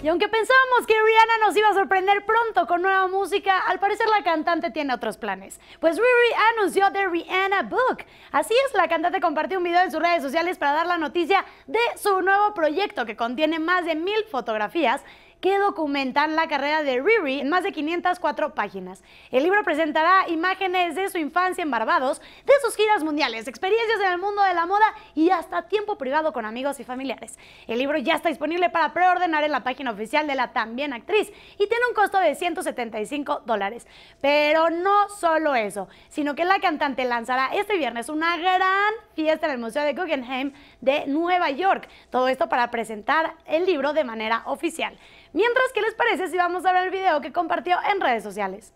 Y aunque pensábamos que Rihanna nos iba a sorprender pronto con nueva música, al parecer la cantante tiene otros planes. Pues Riri anunció The Rihanna Book. Así es, la cantante compartió un video en sus redes sociales para dar la noticia de su nuevo proyecto que contiene más de 1000 fotografías que documentan la carrera de Riri en más de 504 páginas. El libro presentará imágenes de su infancia en Barbados, de sus giras mundiales, experiencias en el mundo de la moda y hasta tiempo privado con amigos y familiares. El libro ya está disponible para preordenar en la página oficial de la también actriz y tiene un costo de $175. Pero no solo eso, sino que la cantante lanzará este viernes una gran fiesta en el Museo de Guggenheim de Nueva York. Todo esto para presentar el libro de manera oficial. Mientras, ¿qué les parece si vamos a ver el video que compartió en redes sociales?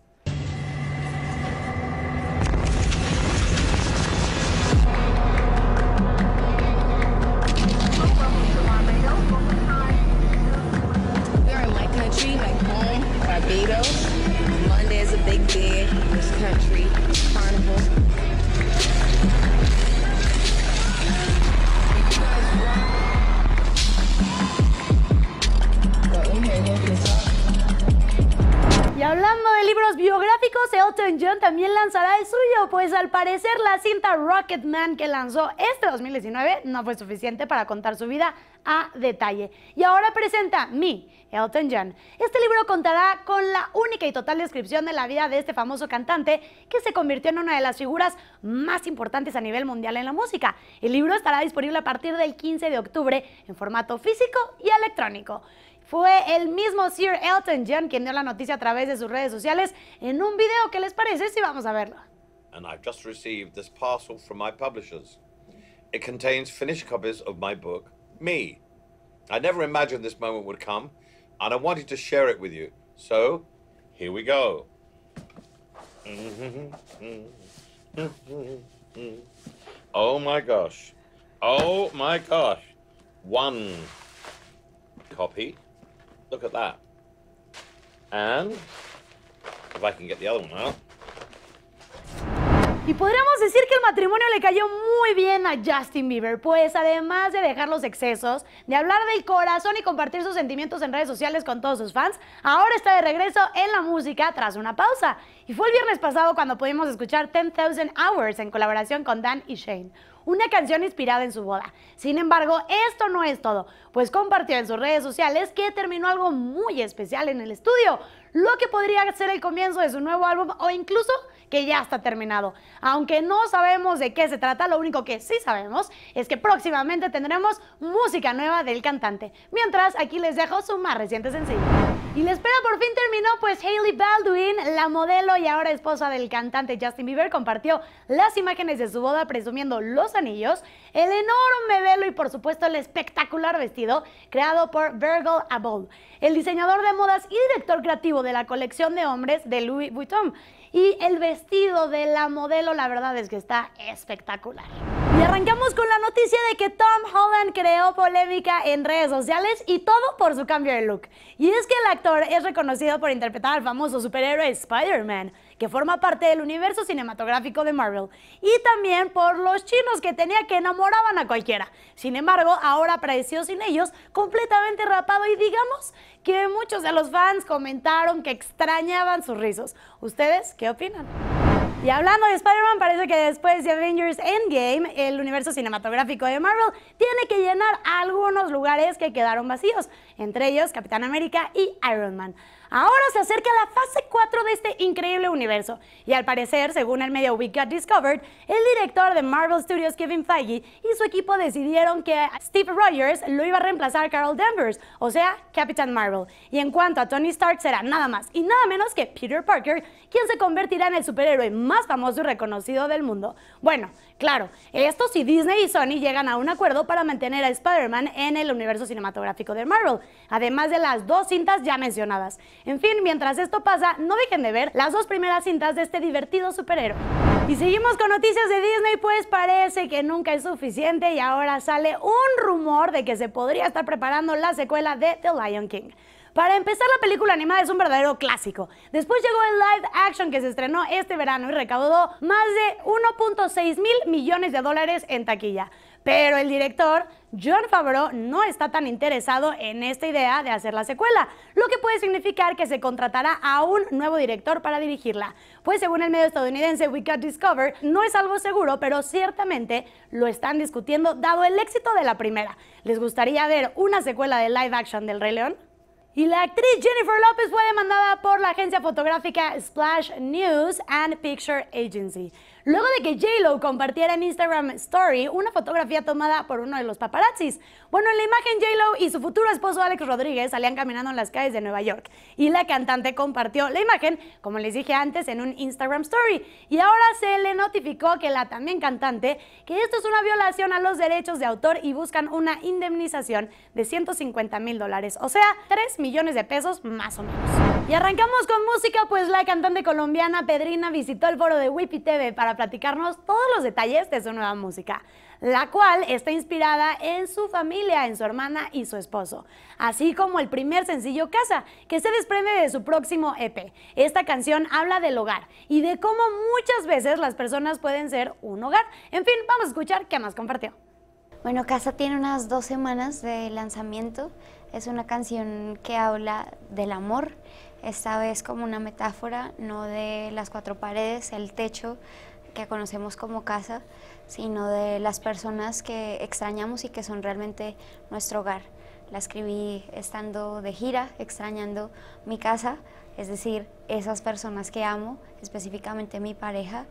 We're in my country, like home, Barbados. Monday is a big day in this country, carnival. Y hablando de libros biográficos, Elton John también lanzará el suyo, pues al parecer la cinta Rocketman que lanzó este 2019 no fue suficiente para contar su vida a detalle. Y ahora presenta Me, Elton John. Este libro contará con la única y total descripción de la vida de este famoso cantante que se convirtió en una de las figuras más importantes a nivel mundial en la música. El libro estará disponible a partir del 15 de octubre en formato físico y electrónico. Fue el mismo Sir Elton John quien dio la noticia a través de sus redes sociales en un video. ¿Qué les parece si vamos a verlo? And I've just received this parcel from my publishers. It contains finished copies of my book, Me. I never imagined this moment would come, and I wanted to share it with you. So, here we go. Oh my gosh. Oh my gosh. One copy. Look at that. And if I can get the other one out. Y podríamos decir que el matrimonio le cayó muy bien a Justin Bieber, pues además de dejar los excesos, de hablar del corazón y compartir sus sentimientos en redes sociales con todos sus fans, ahora está de regreso en la música tras una pausa. Y fue el viernes pasado cuando pudimos escuchar 10,000 Hours en colaboración con Dan y Shane, una canción inspirada en su boda. Sin embargo, esto no es todo, pues compartió en sus redes sociales que terminó algo muy especial en el estudio, lo que podría ser el comienzo de su nuevo álbum o incluso que ya está terminado. Aunque no sabemos de qué se trata, lo único que sí sabemos es que próximamente tendremos música nueva del cantante. Mientras, aquí les dejo su más reciente sencillo. Y la espera por fin terminó, pues Hailey Baldwin, la modelo y ahora esposa del cantante Justin Bieber, compartió las imágenes de su boda presumiendo los anillos, el enorme velo y por supuesto el espectacular vestido creado por Virgil Abloh, el diseñador de modas y director creativo de la colección de hombres de Louis Vuitton. Y el vestido de la modelo, la verdad es que está espectacular. Y arrancamos con la noticia de que Tom Holland creó polémica en redes sociales y todo por su cambio de look. Y es que el actor es reconocido por interpretar al famoso superhéroe Spider-Man, que forma parte del universo cinematográfico de Marvel, y también por los chinos que tenía que enamoraban a cualquiera. Sin embargo, ahora apareció sin ellos, completamente rapado, y digamos que muchos de los fans comentaron que extrañaban sus rizos. ¿Ustedes qué opinan? Y hablando de Spider-Man, parece que después de Avengers Endgame, el universo cinematográfico de Marvel tiene que llenar algunos lugares que quedaron vacíos, entre ellos Capitán América y Iron Man. Ahora se acerca la fase 4 de este increíble universo y al parecer, según el medio We Got Discovered, el director de Marvel Studios, Kevin Feige, y su equipo decidieron que Steve Rogers lo iba a reemplazar Carol Danvers, o sea, Capitán Marvel. Y en cuanto a Tony Stark, será nada más y nada menos que Peter Parker, quien se convertirá en el superhéroe más famoso y reconocido del mundo. Bueno, claro, esto si Disney y Sony llegan a un acuerdo para mantener a Spider-Man en el universo cinematográfico de Marvel, además de las dos cintas ya mencionadas. En fin, mientras esto pasa, no dejen de ver las dos primeras cintas de este divertido superhéroe. Y seguimos con noticias de Disney, pues parece que nunca es suficiente y ahora sale un rumor de que se podría estar preparando la secuela de The Lion King. Para empezar, la película animada es un verdadero clásico. Después llegó el live action que se estrenó este verano y recaudó más de 1.6 mil millones de dólares en taquilla. pero el director Jon Favreau no está tan interesado en esta idea de hacer la secuela, lo que puede significar que se contratará a un nuevo director para dirigirla. Pues según el medio estadounidense We Got Discovered, no es algo seguro, pero ciertamente lo están discutiendo dado el éxito de la primera. ¿Les gustaría ver una secuela de live action del Rey León? Y la actriz Jennifer Lopez fue demandada por la agencia fotográfica Splash News and Picture Agency, luego de que J-Lo compartiera en Instagram Story una fotografía tomada por uno de los paparazzis. Bueno, en la imagen J-Lo y su futuro esposo Alex Rodríguez salían caminando en las calles de Nueva York, y la cantante compartió la imagen, como les dije antes, en un Instagram Story. Y ahora se le notificó que la también cantante que esto es una violación a los derechos de autor y buscan una indemnización de $150,000, o sea, 3 millones de pesos más o menos. Y arrancamos con música, pues la cantante colombiana Pedrina visitó el foro de Whippy TV para platicarnos todos los detalles de su nueva música, la cual está inspirada en su familia, en su hermana y su esposo, así como el primer sencillo Casa, que se desprende de su próximo EP. Esta canción habla del hogar y de cómo muchas veces las personas pueden ser un hogar. En fin, vamos a escuchar qué más compartió. Bueno, Casa tiene unas 2 semanas de lanzamiento. Es una canción que habla del amor, esta vez como una metáfora, no de las 4 paredes, el techo que conocemos como casa, sino de las personas que extrañamos y que son realmente nuestro hogar. La escribí estando de gira, extrañando mi casa, es decir, esas personas que amo, específicamente mi pareja.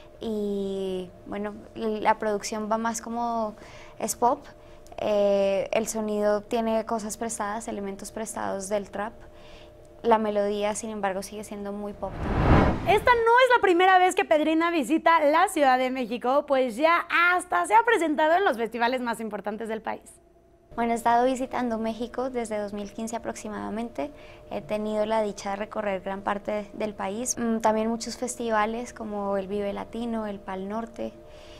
Y bueno, la producción va más como es pop. El sonido tiene cosas prestadas, elementos prestados del trap. La melodía, sin embargo, sigue siendo muy pop también. Esta no es la primera vez que Pedrina visita la Ciudad de México, pues ya hasta se ha presentado en los festivales más importantes del país. Bueno, he estado visitando México desde 2015 aproximadamente. He tenido la dicha de recorrer gran parte del país. También muchos festivales como el Vive Latino, el Pal Norte.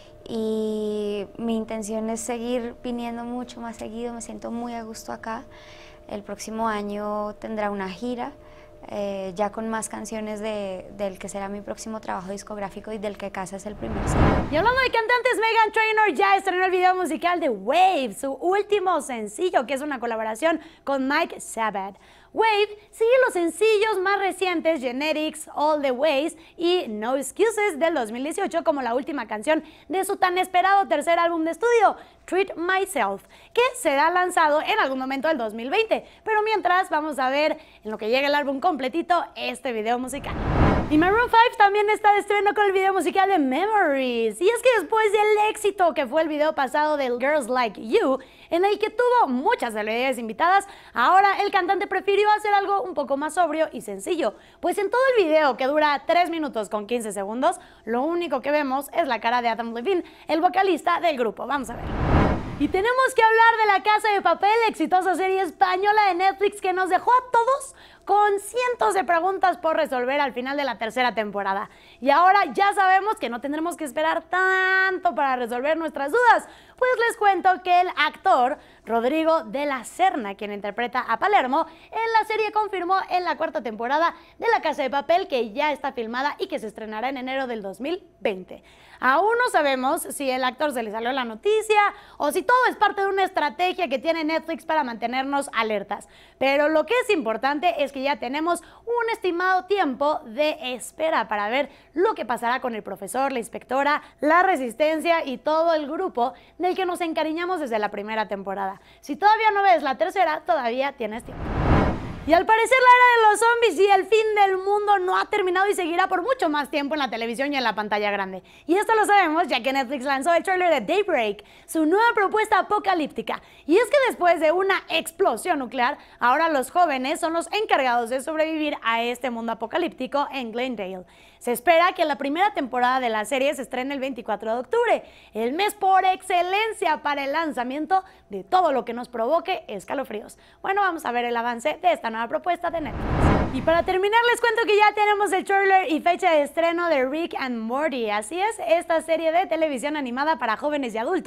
Y mi intención es seguir viniendo mucho más seguido, me siento muy a gusto acá. El próximo año tendrá una gira, ya con más canciones del que será mi próximo trabajo discográfico y del que Casa es el primer single. Y hablando de cantantes, Meghan Trainor ya estrenó el video musical de Wave, su último sencillo, que es una colaboración con Mike Sabat. Wave sigue los sencillos más recientes Genetics, All the Ways y No Excuses del 2018 como la última canción de su tan esperado tercer álbum de estudio, Treat Myself, que será lanzado en algún momento del 2020. Pero mientras vamos a ver, en lo que llega el álbum completito, este video musical. Y Maroon 5 también está de estreno con el video musical de Memories. Y es que después del éxito que fue el video pasado del Girls Like You, en el que tuvo muchas celebridades invitadas, ahora el cantante prefirió hacer algo un poco más sobrio y sencillo. Pues en todo el video, que dura 3 minutos con 15 segundos, lo único que vemos es la cara de Adam Levine, el vocalista del grupo. Vamos a ver. Y tenemos que hablar de La Casa de Papel, exitosa serie española de Netflix que nos dejó a todos con cientos de preguntas por resolver al final de la tercera temporada. Y ahora ya sabemos que no tendremos que esperar tanto para resolver nuestras dudas, pues les cuento que el actor Rodrigo de la Serna, quien interpreta a Palermo, en la serie confirmó en la 4ª temporada de La Casa de Papel que ya está filmada y que se estrenará en enero del 2020. Aún no sabemos si el actor se le salió la noticia o si todo es parte de una estrategia que tiene Netflix para mantenernos alertas. Pero lo que es importante es que ya tenemos un estimado tiempo de espera para ver lo que pasará con el profesor, la inspectora, la resistencia y todo el grupo del que nos encariñamos desde la primera temporada. Si todavía no ves la tercera, todavía tienes tiempo. Y al parecer la era de los zombies y el fin del mundo no ha terminado y seguirá por mucho más tiempo en la televisión y en la pantalla grande. Y esto lo sabemos ya que Netflix lanzó el trailer de Daybreak, su nueva propuesta apocalíptica. Y es que después de una explosión nuclear, ahora los jóvenes son los encargados de sobrevivir a este mundo apocalíptico en Glendale. Se espera que la primera temporada de la serie se estrene el 24 de octubre, el mes por excelencia para el lanzamiento de todo lo que nos provoque escalofríos. Bueno, vamos a ver el avance de esta nueva propuesta de Netflix. Y para terminar les cuento que ya tenemos el trailer y fecha de estreno de Rick and Morty. Así es, esta serie de televisión animada para jóvenes y adultos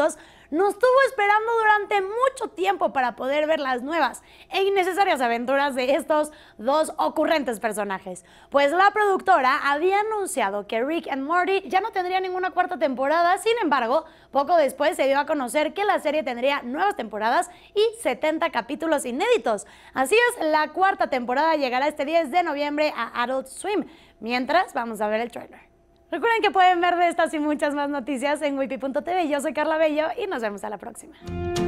nos tuvo esperando durante mucho tiempo para poder ver las nuevas e innecesarias aventuras de estos dos ocurrentes personajes. Pues la productora había anunciado que Rick and Morty ya no tendría ninguna cuarta temporada, sin embargo, poco después se dio a conocer que la serie tendría nuevas temporadas y 70 capítulos inéditos. Así es, la cuarta temporada llegará este 10 de noviembre a Adult Swim. Mientras, vamos a ver el tráiler. Recuerden que pueden ver de estas y muchas más noticias en wipi.tv. Yo soy Carla Bello y nos vemos a la próxima.